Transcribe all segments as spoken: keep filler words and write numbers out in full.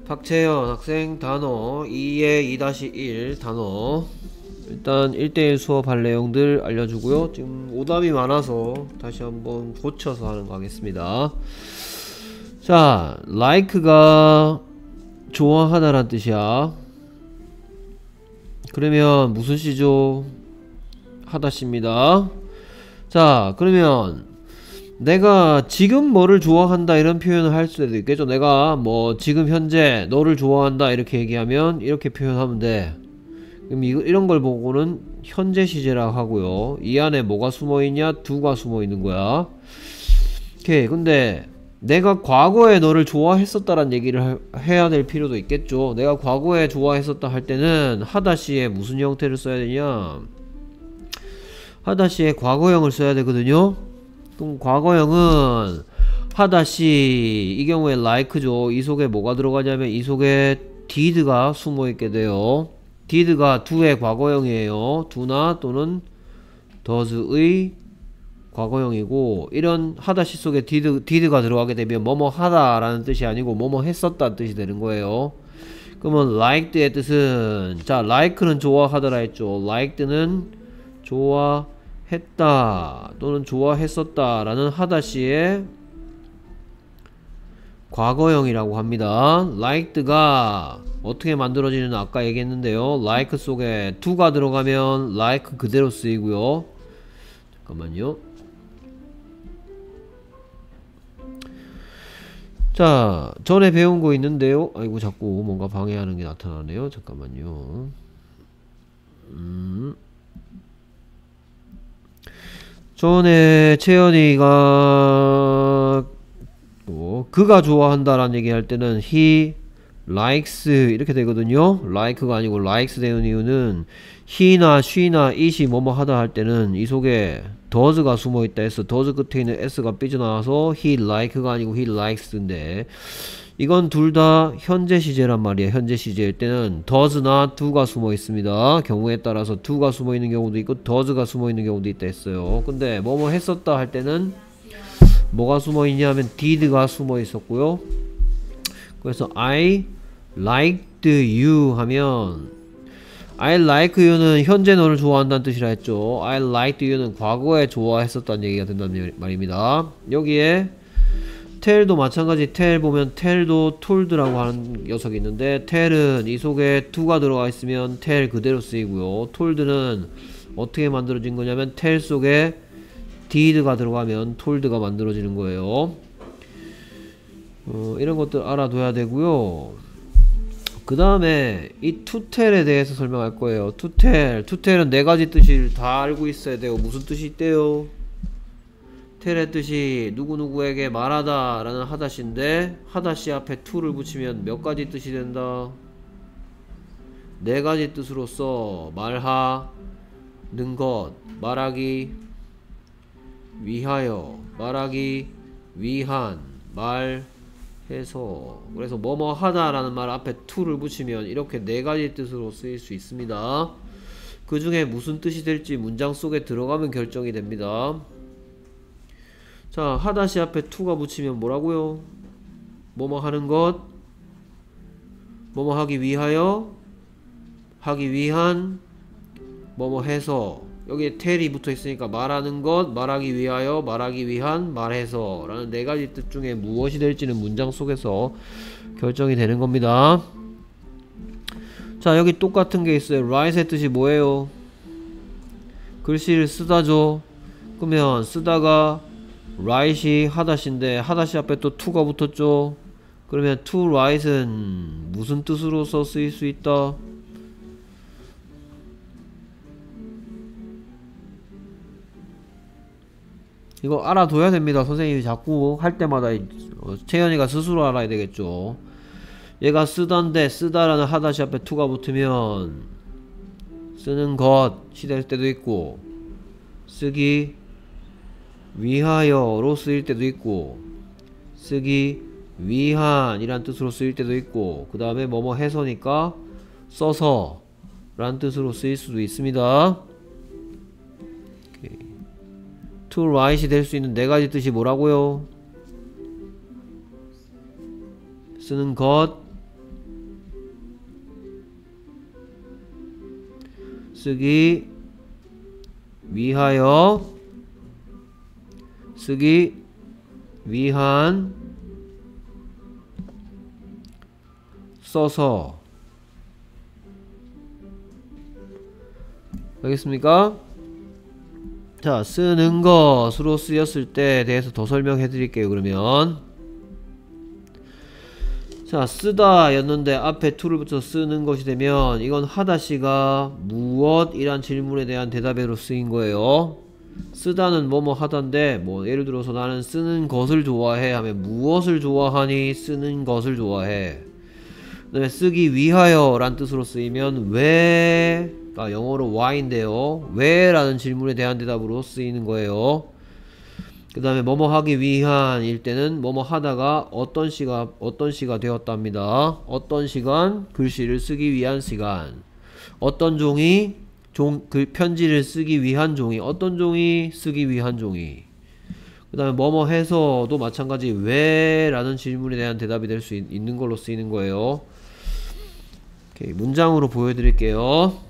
박채연 학생 단어 이에 이 일 단어 일단 일 대일 수업할 내용들 알려주고요. 지금 오답이 많아서 다시 한번 고쳐서 하는 거 하겠습니다. 자, like가 좋아하다란 뜻이야. 그러면 무슨 시죠? 하다시입니다. 자, 그러면 내가 지금 뭐를 좋아한다 이런 표현을 할 수도 있겠죠. 내가 뭐 지금 현재 너를 좋아한다 이렇게 얘기하면 이렇게 표현하면 돼. 그럼 이, 이런 걸 보고는 현재 시제라고 하고요. 이 안에 뭐가 숨어있냐? 두가 숨어있는 거야. 오케이. 근데 내가 과거에 너를 좋아했었다란 얘기를 하, 해야 될 필요도 있겠죠. 내가 과거에 좋아했었다 할 때는 하다시에 무슨 형태를 써야 되냐? 하다시에 과거형을 써야 되거든요. 그럼 과거형은 하다시 이 경우에 like죠. 이 속에 뭐가 들어가냐면 이 속에 did가 숨어있게 돼요. did가 do의 과거형이에요. do나 또는 does의 과거형이고, 이런 하다시 속에 did, did가 들어가게 되면 뭐뭐 하다 라는 뜻이 아니고 뭐뭐 했었다는 뜻이 되는 거예요. 그러면 liked의 뜻은, 자, like는 좋아하더라 했죠. liked는 좋아했다 또는 좋아했었다 라는 하다시의 과거형이라고 합니다. liked가 어떻게 만들어지는 아까 얘기했는데요. like 속에 to가 들어가면 like 그대로 쓰이고요. 잠깐만요. 자, 전에 배운 거 있는데요. 아이고, 자꾸 뭔가 방해하는 게 나타나네요. 잠깐만요. 음. 전에 채연이가 뭐 그가 좋아한다라는 얘기 할 때는 he likes 이렇게 되거든요. like가 아니고 likes 되는 이유는 he나 she나 it이 뭐뭐 하다 할 때는 이 속에 does가 숨어있다 해서 does 끝에 있는 s가 삐져나와서 he like가 아니고 he likes인데, 이건 둘 다 현재 시제란 말이에요. 현재 시제일 때는 does나 do가 숨어 있습니다. 경우에 따라서 do가 숨어 있는 경우도 있고 does가 숨어 있는 경우도 있다 했어요. 근데 뭐뭐 했었다 할 때는 뭐가 숨어 있냐 하면 did가 숨어 있었고요. 그래서 I liked you 하면 I like you는 현재 너를 좋아한다는 뜻이라 했죠. I liked you는 과거에 좋아했었다는 얘기가 된다는 말입니다. 여기에 tell도 마찬가지. tell 보면 tell도 told라고 하는 녀석이 있는데, tell은 이 속에 to가 들어가 있으면 tell 그대로 쓰이고요. told는 어떻게 만들어진 거냐면 tell 속에 did가 들어가면 told가 만들어지는 거예요. 어, 이런 것들 알아둬야 되고요. 그 다음에 이 to tell에 대해서 설명할 거예요. to tell, to tell은 네 가지 뜻을 다 알고 있어야 돼요. 무슨 뜻이 있대요? tell의 뜻이 누구누구에게 말하다 라는 하다시인데, 하다시 앞에 to를 붙이면 몇 가지 뜻이 된다? 네 가지 뜻으로서 말하는 것, 말하기 위하여, 말하기 위한, 말해서. 그래서 뭐뭐 하다 라는 말 앞에 to를 붙이면 이렇게 네 가지 뜻으로 쓰일 수 있습니다. 그 중에 무슨 뜻이 될지 문장 속에 들어가면 결정이 됩니다. 자, 하다시 앞에 to가 붙이면 뭐라고요? 뭐뭐 하는 것, 뭐뭐 하기 위하여, 하기 위한, 뭐뭐 해서. 여기에 tell이 붙어 있으니까 말하는 것, 말하기 위하여, 말하기 위한, 말해서 라는 네 가지 뜻 중에 무엇이 될지는 문장 속에서 결정이 되는 겁니다. 자, 여기 똑같은 게 있어요. write의 뜻이 뭐예요? 글씨를 쓰다죠. 그러면 쓰다가 write이 하다시인데 하다시 앞에 또 to가 붙었죠. 그러면 to write은 무슨 뜻으로서 쓰일 수 있다? 이거 알아둬야 됩니다. 선생님이 자꾸 할 때마다 채연이가 스스로 알아야 되겠죠. 얘가 쓰던데 쓰다라는 하다시 앞에 to가 붙으면 쓰는 것이 될 때도 있고, 쓰기 위하여로 쓰일 때도 있고, 쓰기 위한 이란 뜻으로 쓰일 때도 있고, 그 다음에 뭐뭐 해서니까 써서 라는 뜻으로 쓰일 수도 있습니다. to write이 될 수 있는 네 가지 뜻이 뭐라고요? 쓰는 것, 쓰기 위하여, 쓰기 위한, 써서. 알겠습니까? 자, 쓰는 것으로 쓰였을 때에 대해서 더 설명해 드릴게요. 그러면 자, 쓰다 였는데 앞에 to를 붙여서 쓰는 것이 되면 이건 하다시가 무엇이란 질문에 대한 대답으로 쓰인 거예요. 쓰다는 뭐뭐 하던데, 뭐 예를 들어서 나는 쓰는 것을 좋아해 하면 무엇을 좋아하니? 쓰는 것을 좋아해. 그 다음에 쓰기 위하여 란 뜻으로 쓰이면 왜가 영어로 why인데요, 왜 라는 질문에 대한 대답으로 쓰이는 거예요. 그 다음에 뭐뭐 하기 위한 일 때는 뭐뭐 하다가 어떤 시가 어떤 시가 되었답니다. 어떤 시간? 글씨를 쓰기 위한 시간. 어떤 종이? 종, 그 편지를 쓰기 위한 종이. 어떤 종이? 쓰기 위한 종이. 그 다음에 뭐뭐 해서도 마찬가지 왜 라는 질문에 대한 대답이 될 수 있는 걸로 쓰이는 거예요. 오케이, 문장으로 보여드릴게요.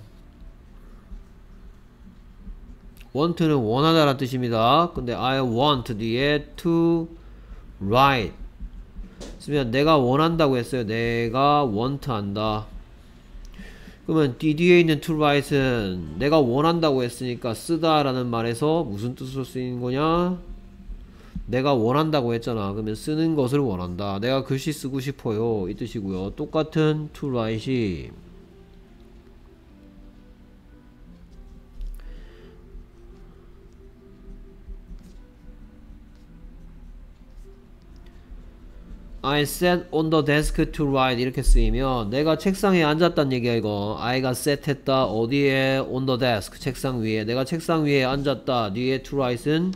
want는 원하다 라는 뜻입니다. 근데 I want 뒤에 to write 쓰면 내가 원한다고 했어요. 내가 want 한다. 그러면 뒤 뒤에 있는 to write은 내가 원한다고 했으니까 쓰다 라는 말에서 무슨 뜻으로 쓰이는 거냐? 내가 원한다고 했잖아. 그러면 쓰는 것을 원한다. 내가 글씨 쓰고 싶어요. 이 뜻이고요. 똑같은 to write이 I sat on the desk to write 이렇게 쓰이면 내가 책상에 앉았단 얘기야. 이거 I가 sat 했다. 어디에? on the desk 책상 위에. 내가 책상 위에 앉았다. 뒤에 to write은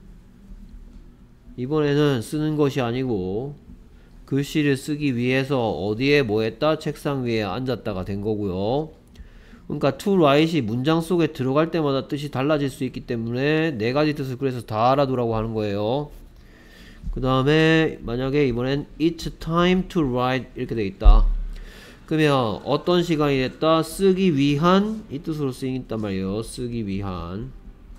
이번에는 쓰는 것이 아니고 글씨를 쓰기 위해서 어디에 뭐 했다? 책상 위에 앉았다가 된 거고요. 그러니까 to write이 문장 속에 들어갈 때마다 뜻이 달라질 수 있기 때문에 네 가지 뜻을 그래서 다 알아두라고 하는 거예요. 그 다음에 만약에 이번엔 It's time to write 이렇게 돼 있다. 그러면 어떤 시간이 됐다? 쓰기 위한 이 뜻으로 쓰인단 말이에요. 쓰기 위한.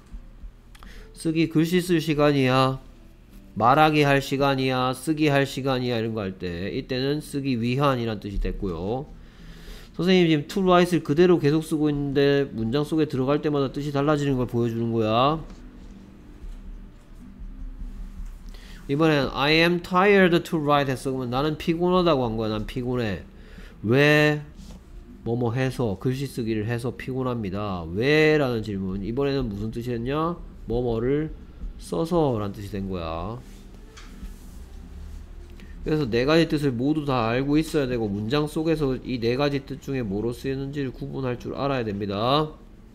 쓰기 글씨 쓸 시간이야, 말하기 할 시간이야, 쓰기 할 시간이야, 이런 거 할 때 이때는 쓰기 위한 이란 뜻이 됐고요. 선생님이 지금 to write을 그대로 계속 쓰고 있는데 문장 속에 들어갈 때마다 뜻이 달라지는 걸 보여주는 거야. 이번엔 I am tired to write 했어. 그러면 나는 피곤하다고 한 거야. 난 피곤해. 왜? 뭐뭐 해서, 글씨 쓰기를 해서 피곤합니다. 왜? 라는 질문. 이번에는 무슨 뜻이 됐냐? 뭐뭐를 써서 라는 뜻이 된 거야. 그래서 네 가지 뜻을 모두 다 알고 있어야 되고 문장 속에서 이 네 가지 뜻 중에 뭐로 쓰이는지를 구분할 줄 알아야 됩니다.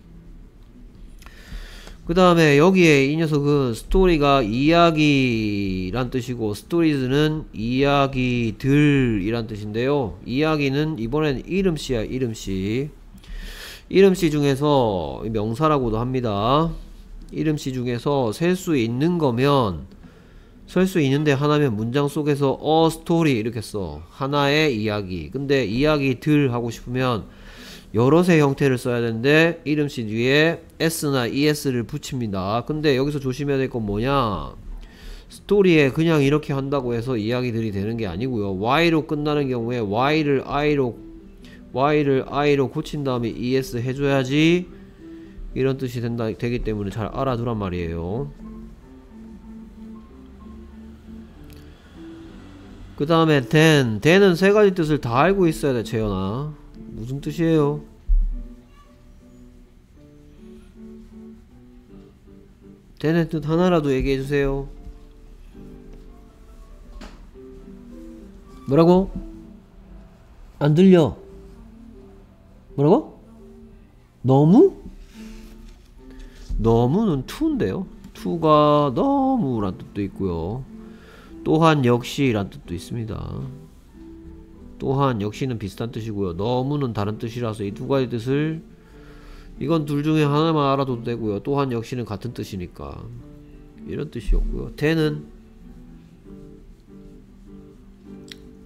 그 다음에 여기에 이 녀석은 스토리가 이야기란 뜻이고 스토리즈는 이야기들 이란 뜻인데요. 이야기는 이번엔 이름씨야. 이름씨. 이름씨 중에서 명사라고도 합니다. 이름씨 중에서 셀 수 있는 거면, 셀 수 있는데 하나면 문장 속에서 a story 이렇게 써. 하나의 이야기. 근데 이야기들 하고 싶으면 여럿의 형태를 써야 되는데 이름씨 뒤에 s나 es를 붙입니다. 근데 여기서 조심해야 될 건 뭐냐? 스토리에 그냥 이렇게 한다고 해서 이야기들이 되는 게 아니고요. y로 끝나는 경우에 y를 i로 y를 i로 고친 다음에 es 해줘야지 이런 뜻이 된다, 되기 때문에 잘 알아두란 말이에요. 그 다음에 then. then은 세 가지 뜻을 다 알고 있어야 돼, 채연아. 무슨 뜻이에요? then의 뜻 하나라도 얘기해주세요. 뭐라고? 안 들려. 뭐라고? 너무? 너무는 to인데요. to가 너무란 뜻도 있고요. 또한 역시 란 뜻도 있습니다. 또한 역시는 비슷한 뜻이고요. 너무는 다른 뜻이라서 이 두 가지 뜻을, 이건 둘 중에 하나만 알아둬도 되고요. 또한 역시는 같은 뜻이니까 이런 뜻이었고요. then은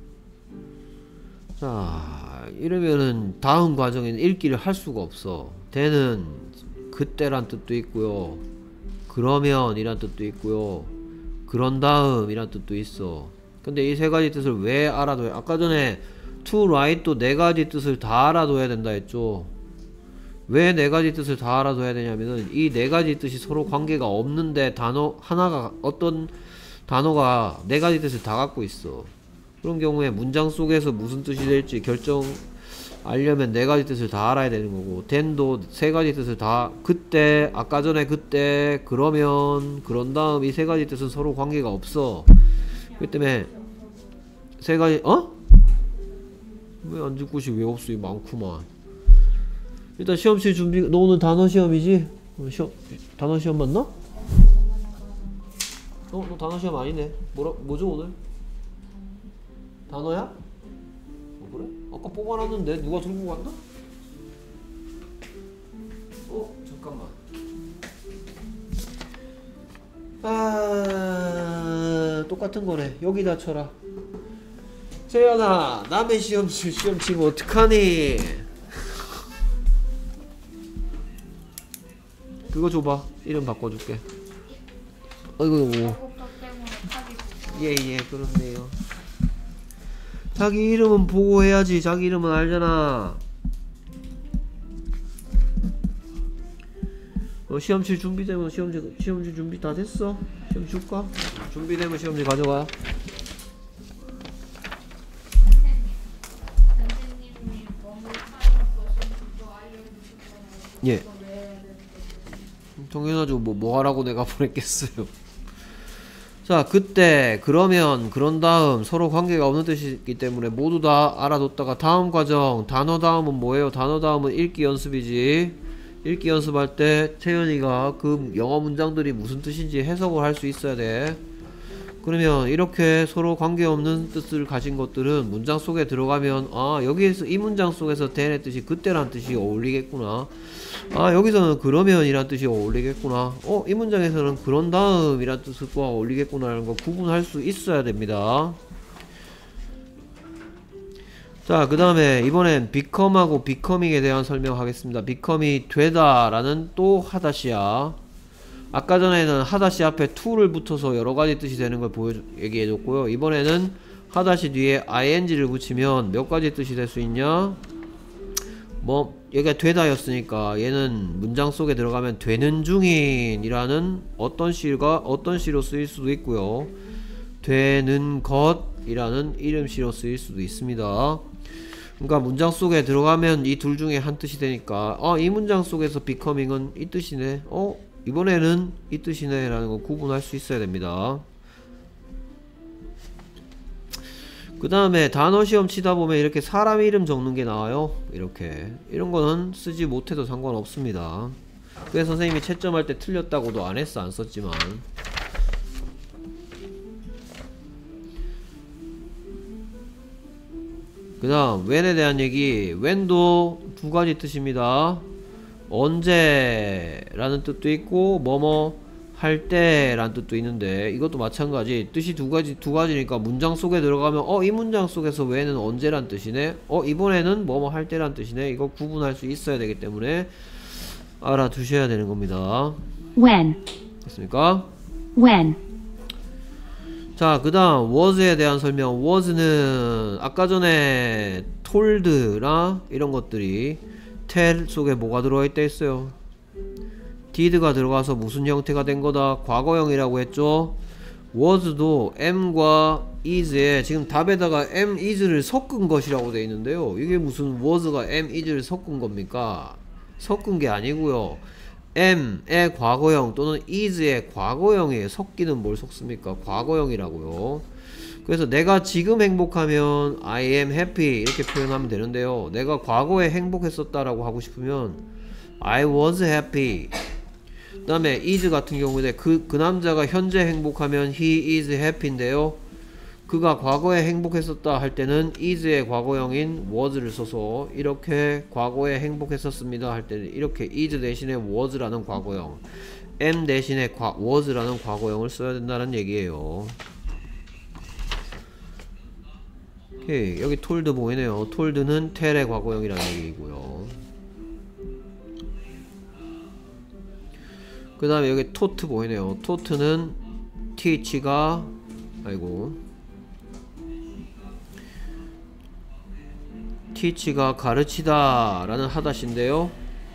자, 이러면은 다음 과정에는 읽기를 할 수가 없어. then은 그때란 뜻도 있고요, 그러면 이란 뜻도 있고요, 그런 다음 이란 뜻도 있어. 근데 이 세 가지 뜻을 왜 알아둬야, 아까 전에 to write도 네 가지 뜻을 다 알아둬야 된다 했죠. 왜 네 가지 뜻을 다 알아둬야 되냐면은 이 네 가지 뜻이 서로 관계가 없는데 단어 하나가, 어떤 단어가 네 가지 뜻을 다 갖고 있어. 그런 경우에 문장 속에서 무슨 뜻이 될지 결정 알려면 네 가지 뜻을 다 알아야 되는 거고, then도 세 가지 뜻을 다, 그때, 아까 전에 그때, 그러면, 그런 다음 이 세 가지 뜻은 서로 관계가 없어. 그렇기 때문에 세 가지, 어? 왜 안 듣고 싶, 왜 없어? 이 많구만. 일단 시험칠 준비. 너 오늘 단어 시험이지? 오늘 시험, 단어 시험 맞나? 어? 너 단어 시험 아니네. 뭐라, 뭐죠 오늘? 단어야? 어, 그래? 아까 뽑아놨는데 누가 들고 갔나? 어? 잠깐만. 아, 똑같은 거네. 여기다 쳐라. 세연아, 남의 시험 시험 치면 어떡하니? 그거 줘봐. 이름 바꿔줄게. 어이구. 예예, 그렇네요. 자기 이름은 보고 해야지. 자기 이름은 알잖아. 어, 시험칠 준비되면 시험지, 시험지 준비 다 됐어? 시험 줄까? 준비되면 시험지 가져가. 예. 당연하죠. 뭐, 뭐 하라고 내가 보냈겠어요. 자, 그때, 그러면, 그런 다음 서로 관계가 없는 뜻이기 때문에 모두 다 알아뒀다가 다음 과정, 단어 다음은 뭐예요? 단어 다음은 읽기 연습이지. 읽기 연습할 때 태연이가 그 영어 문장들이 무슨 뜻인지 해석을 할 수 있어야 돼. 그러면 이렇게 서로 관계없는 뜻을 가진 것들은 문장 속에 들어가면, 아, 여기에서 이 문장 속에서 then의 뜻이 그때란 뜻이 어울리겠구나. 아, 여기서는 그러면 이란 뜻이 어울리겠구나. 어, 이 문장에서는 그런 다음 이란 뜻과 어울리겠구나 라는 거 구분할 수 있어야 됩니다. 자, 그 다음에 이번엔 become하고 becoming에 대한 설명하겠습니다. become이 되다 라는 또 하다시야. 아까 전에는 하다시 앞에 to를 붙어서 여러가지 뜻이 되는 걸 보여 얘기해줬고요. 이번에는 하다시 뒤에 ing를 붙이면 몇 가지 뜻이 될 수 있냐? 뭐 얘가 되다 였으니까 얘는 문장 속에 들어가면 되는 중인 이라는 어떤 시가 어떤 시로 쓰일 수도 있고요, 되는 것 이라는 이름시로 쓰일 수도 있습니다. 그러니까 문장 속에 들어가면 이 둘 중에 한 뜻이 되니까, 아, 이 문장 속에서 becoming은 이 뜻이네, 어? 이번에는 이 뜻이네 라는 거 구분할 수 있어야 됩니다. 그 다음에 단어 시험 치다 보면 이렇게 사람 이름 적는 게 나와요. 이렇게 이런 거는 쓰지 못해도 상관없습니다. 그래서 선생님이 채점할 때 틀렸다고도 안 했어, 안 썼지만. 그 다음 when에 대한 얘기. when도 두 가지 뜻입니다. 언제 라는 뜻도 있고 뭐뭐 할 때 라는 뜻도 있는데, 이것도 마찬가지 뜻이 두 가지 두 가지니까 문장 속에 들어가면 어, 이 문장 속에서 when은 언제란 뜻이네, 어, 이번에는 뭐뭐 할 때란 뜻이네, 이거 구분할 수 있어야 되기 때문에 알아두셔야 되는 겁니다. when. 됐습니까? when. 자, 그 다음 was에 대한 설명. was는 아까 전에 told나 이런 것들이 tell 속에 뭐가 들어있다 했어요? did가 들어가서 무슨 형태가 된 거다? 과거형이라고 했죠? was도 am과 is에 지금 답에다가 am, is를 섞은 것이라고 되어 있는데요, 이게 무슨 was가 am, is를 섞은 겁니까? 섞은 게 아니고요, am의 과거형 또는 is의 과거형에 섞기는 뭘 섞습니까? 과거형이라고요. 그래서 내가 지금 행복하면 I am happy 이렇게 표현하면 되는데요, 내가 과거에 행복했었다라고 하고 싶으면 I was happy. 그 다음에 is 같은 경우에 그, 그 남자가 현재 행복하면 he is happy인데요, 그가 과거에 행복했었다 할 때는 is의 과거형인 was를 써서 이렇게 과거에 행복했었습니다 할 때는 이렇게 is 대신에 was라는 과거형, am 대신에 과, was라는 과거형을 써야 된다는 얘기예요. 오케이, 여기 told 보이네요. told는 tell의 과거형이라는 얘기고요. 그 다음에 여기 토트 보이네요. 토트는 teach가 아이고 teach가 가르치다 라는 하다시인데요,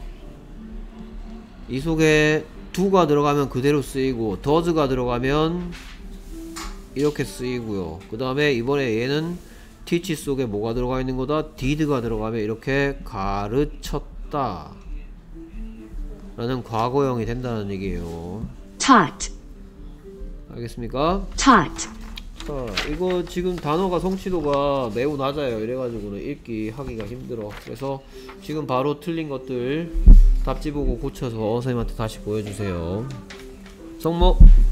이 속에 do가 들어가면 그대로 쓰이고 does가 들어가면 이렇게 쓰이고요. 그 다음에 이번에 얘는 teach 속에 뭐가 들어가 있는 거다? did가 들어가면 이렇게 가르쳤다 라는 과거형이 된다는 얘기예요. taught, 알겠습니까? taught, 자, 이거 지금 단어가 성취도가 매우 낮아요. 이래가지고는 읽기 하기가 힘들어. 그래서 지금 바로 틀린 것들 답지 보고 고쳐서 선생님한테 다시 보여주세요. 성모